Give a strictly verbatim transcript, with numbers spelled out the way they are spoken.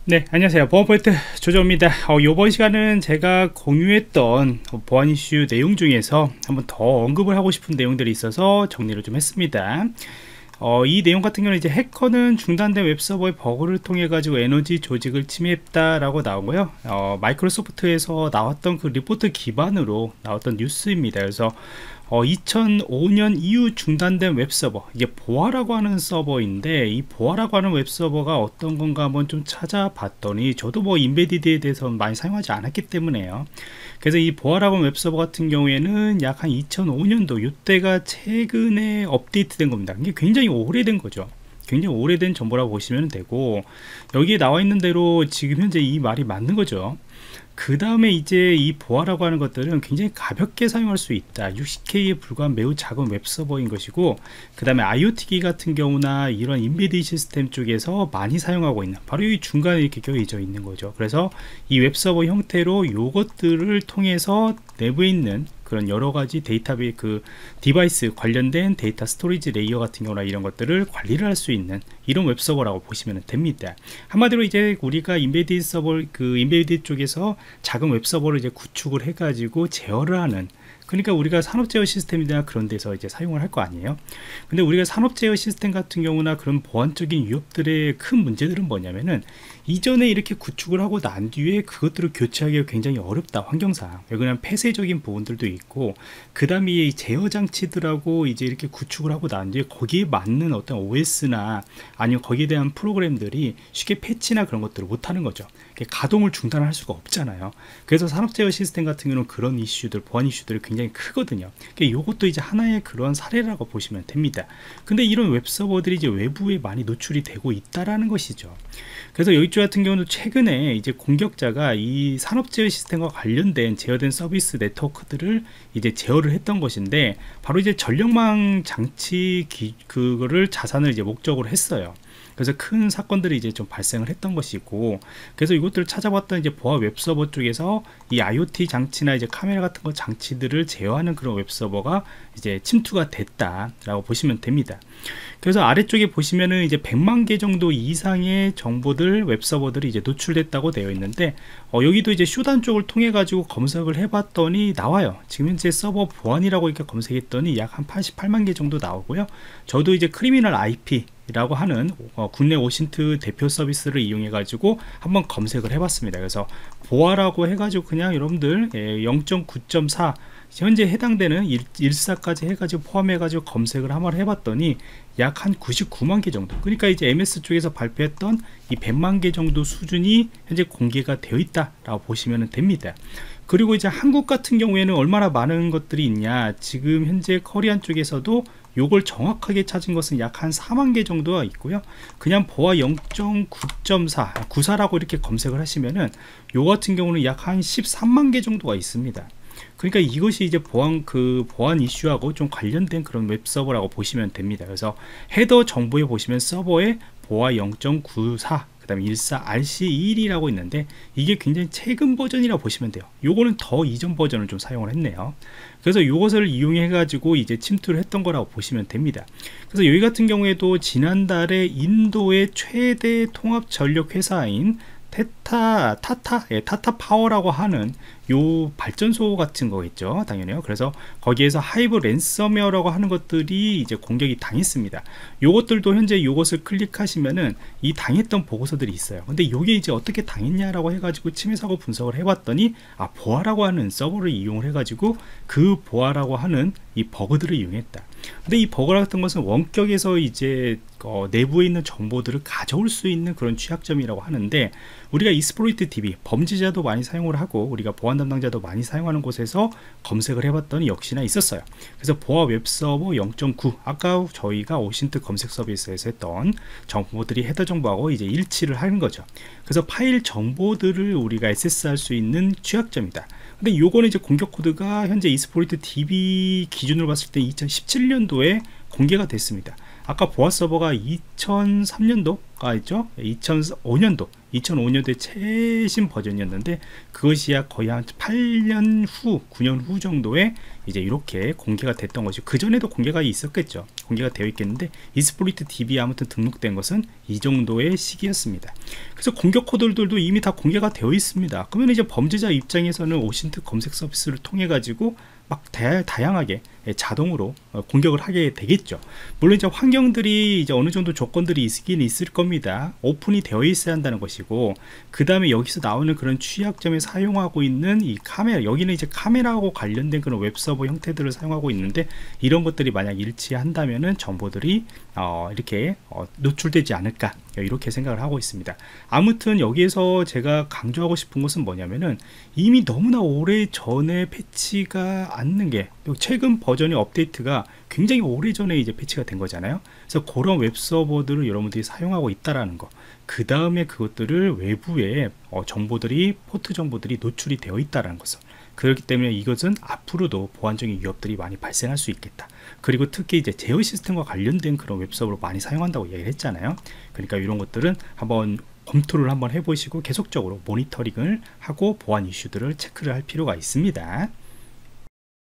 네, 안녕하세요. 보안 포인트 조정입니다. 어, 이번 시간은 제가 공유했던 보안 이슈 내용 중에서 한번 더 언급을 하고 싶은 내용들이 있어서 정리를 좀 했습니다. 어, 이 내용 같은 경우는 이제 해커는 중단된 웹서버의 버그를 통해 가지고 에너지 조직을 침해했다라고 나오고요. 어, 마이크로소프트에서 나왔던 그 리포트 기반으로 나왔던 뉴스입니다. 그래서 어, 이천오 년 이후 중단된 웹서버, 이게 보아라고 하는 서버인데, 이 보아라고 하는 웹서버가 어떤 건가 한번 좀 찾아봤더니, 저도 뭐 인베디드에 대해서 많이 사용하지 않았기 때문에요. 그래서 이 보아라고 하는 웹서버 같은 경우에는 약 한 이천오 년도 이때가 최근에 업데이트된 겁니다. 이게 굉장히 오래된 거죠. 굉장히 오래된 정보라고 보시면 되고, 여기에 나와 있는 대로 지금 현재 이 말이 맞는 거죠. 그 다음에 이제 이 보아라고 하는 것들은 굉장히 가볍게 사용할 수 있다. 육십 케이에 불과한 매우 작은 웹서버인 것이고, 그 다음에 아이오티기 같은 경우나 이런 인베디 시스템 쪽에서 많이 사용하고 있는, 바로 이 중간에 이렇게 껴져 있는 거죠. 그래서 이 웹서버 형태로 요것들을 통해서 내부에 있는 그런 여러가지 데이터베이 그 디바이스 관련된 데이터 스토리지 레이어 같은 경우나 이런 것들을 관리를 할 수 있는 이런 웹서버라고 보시면 됩니다. 한마디로 이제 우리가 인베디드 서버 그 인베디드 쪽에서 작은 웹서버를 이제 구축을 해 가지고 제어를 하는, 그러니까 우리가 산업 제어 시스템이나 그런 데서 이제 사용을 할 거 아니에요. 근데 우리가 산업 제어 시스템 같은 경우나 그런 보안적인 위협들의 큰 문제들은 뭐냐면은, 이전에 이렇게 구축을 하고 난 뒤에 그것들을 교체하기가 굉장히 어렵다, 환경상. 왜냐면 폐쇄적인 부분들도 있고, 그 다음에 이 제어 장치들하고 이제 이렇게 구축을 하고 난 뒤에 거기에 맞는 어떤 오에스나 아니면 거기에 대한 프로그램들이 쉽게 패치나 그런 것들을 못하는 거죠. 가동을 중단할 수가 없잖아요. 그래서 산업 제어 시스템 같은 경우는 그런 이슈들, 보안 이슈들이 굉장히 크거든요. 이것도 이제 하나의 그런 사례라고 보시면 됩니다. 근데 이런 웹서버들이 이제 외부에 많이 노출이 되고 있다라는 것이죠. 그래서 여기 쪽 같은 경우는 최근에 이제 공격자가 이 산업 제어 시스템과 관련된 제어된 서비스 네트워크들을 이제 제어를 했던 것인데, 바로 이제 전력망 장치 기, 그거를 자산을 이제 목적으로 했어요. 그래서 큰 사건들이 이제 좀 발생을 했던 것이고, 그래서 이것들을 찾아봤던 이제 보아 웹서버 쪽에서 이 아이오티 장치나 이제 카메라 같은 거 장치들을 제어하는 그런 웹서버가 이제 침투가 됐다라고 보시면 됩니다. 그래서 아래쪽에 보시면은 이제 백만 개 정도 이상의 정보들 웹서버들이 이제 노출됐다고 되어 있는데, 어, 여기도 이제 쇼단 쪽을 통해 가지고 검색을 해봤더니 나와요. 지금 현재 서버 보안이라고 이렇게 검색했더니 약 한 팔십팔만 개 정도 나오고요. 저도 이제 크리미널 아이피 라고 하는 어, 국내 오신트 대표 서비스를 이용해 가지고 한번 검색을 해봤습니다. 그래서 보아라고 해가지고 그냥 여러분들 예, 영 점 구 점 사 현재 해당되는 일사까지 해가지고 포함해가지고 검색을 한번 해봤더니 약 한 구십구만 개 정도, 그러니까 이제 엠에스 쪽에서 발표했던 이 백만 개 정도 수준이 현재 공개가 되어 있다라고 보시면 됩니다. 그리고 이제 한국 같은 경우에는 얼마나 많은 것들이 있냐, 지금 현재 커리안 쪽에서도 요걸 정확하게 찾은 것은 약 한 사만 개 정도가 있고요. 그냥 보아 영 점 구 점 사, 구사라고 이렇게 검색을 하시면은 요 같은 경우는 약 한 십삼만 개 정도가 있습니다. 그러니까 이것이 이제 보안 그 보안 이슈하고 좀 관련된 그런 웹서버라고 보시면 됩니다. 그래서 헤더 정보에 보시면 서버에 보아 영 점 구 사 그 다음에 일사 알씨 이십일이라고 있는데, 이게 굉장히 최근 버전이라고 보시면 돼요. 요거는 더 이전 버전을 좀 사용을 했네요. 그래서 이것을 이용해 가지고 이제 침투를 했던 거라고 보시면 됩니다. 그래서 여기 같은 경우에도 지난달에 인도의 최대 통합 전력 회사인 테타 타타 예, 타타 파워라고 하는 요 발전소 같은 거겠죠, 당연히요. 그래서 거기에서 하이브 랜섬웨어라고 하는 것들이 이제 공격이 당했습니다. 요것들도 현재 요것을 클릭하시면은 이 당했던 보고서들이 있어요. 근데 요게 이제 어떻게 당했냐라고 해가지고 침해 사고 분석을 해봤더니, 아 보아라고 하는 서버를 이용을 해가지고 그 보아라고 하는 이 버그들을 이용했다. 근데 이 버그 같은 것은 원격에서 이제 어, 내부에 있는 정보들을 가져올 수 있는 그런 취약점이라고 하는데, 우리가 이스플로이트 디비 범죄자도 많이 사용을 하고 우리가 보안 담당자도 많이 사용하는 곳에서 검색을 해봤더니 역시나 있었어요. 그래서 보아 웹서버 영 점 구, 아까 저희가 오신트 검색 서비스에서 했던 정보들이 헤더 정보하고 이제 일치를 하는 거죠. 그래서 파일 정보들을 우리가 액세스할 수 있는 취약점이다. 근데 요거는 이제 공격 코드가 현재 이스플로이트 디비 기준으로 봤을 때 이천십칠 년도에 공개가 됐습니다. 아까 보아 서버가 이천삼 년도가 있죠. 이천오 년도 이천오 년도에 최신 버전이었는데, 그것이 약 거의 한 팔 년 후, 구 년 후 정도에 이제 이렇게 공개가 됐던 것이, 그 전에도 공개가 있었겠죠. 공개가 되어 있겠는데 이스플로이트 디비 아무튼 등록된 것은 이 정도의 시기였습니다. 그래서 공격 코드들도 이미 다 공개가 되어 있습니다. 그러면 이제 범죄자 입장에서는 오신트 검색 서비스를 통해 가지고 막 다, 다양하게 자동으로 공격을 하게 되겠죠. 물론 이제 환경들이 이제 어느 정도 조건들이 있긴 있을 겁니다. 오픈이 되어 있어야 한다는 것이고, 그 다음에 여기서 나오는 그런 취약점에 사용하고 있는 이 카메라, 여기는 이제 카메라하고 관련된 그런 웹서버 형태들을 사용하고 있는데, 이런 것들이 만약 일치한다면은 정보들이 어, 이렇게 어, 노출되지 않을까, 이렇게 생각을 하고 있습니다. 아무튼 여기에서 제가 강조하고 싶은 것은 뭐냐면은, 이미 너무나 오래 전에 패치가 않는 게, 최근 버전의 업데이트가 굉장히 오래 전에 이제 패치가 된 거잖아요. 그래서 그런 웹서버들을 여러분들이 사용하고 있다라는 거, 그 다음에 그것들을 외부에 어, 정보들이, 포트 정보들이 노출이 되어 있다라는 것을, 그렇기 때문에 이것은 앞으로도 보안적인 위협들이 많이 발생할 수 있겠다. 그리고 특히 이제 제어 시스템과 관련된 그런 웹서버를 많이 사용한다고 얘기를 했잖아요. 그러니까 이런 것들은 한번 검토를 한번 해보시고 계속적으로 모니터링을 하고 보안 이슈들을 체크를 할 필요가 있습니다.